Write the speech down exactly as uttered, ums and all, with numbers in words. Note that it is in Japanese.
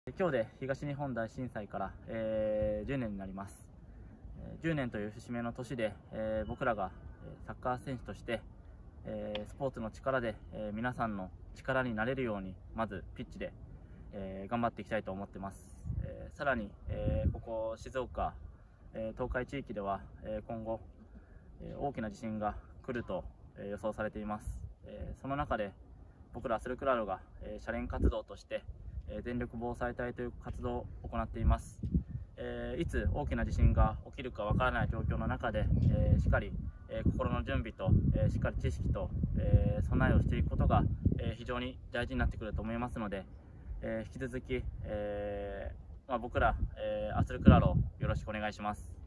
今日で東日本大震災から、えー、じゅうねんになります。じゅうねんという節目の年で、えー、僕らがサッカー選手として、えー、スポーツの力で、えー、皆さんの力になれるように、まずピッチで、えー、頑張っていきたいと思ってます。えー、さらに、えー、ここ静岡、えー、東海地域では、えー、今後、えー、大きな地震が来ると、えー、予想されています。えー、その中で僕らアスルクラロが、えー、社連活動として全力防災隊という活動を行っています。えー、いつ大きな地震が起きるかわからない状況の中で、えー、しっかり、えー、心の準備と、えー、しっかり知識と、えー、備えをしていくことが、えー、非常に大事になってくると思いますので、えー、引き続き、えーまあ、僕ら、えー、アスルクラロよろしくお願いします。